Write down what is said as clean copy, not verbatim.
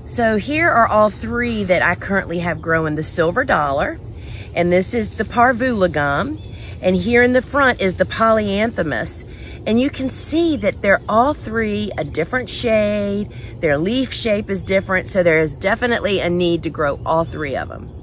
So here are all three that I currently have growing: the silver dollar, and this is the parvula gum, and here in the front is the polyanthemus. And you can see that they're all three a different shade. Their leaf shape is different, so there is definitely a need to grow all three of them.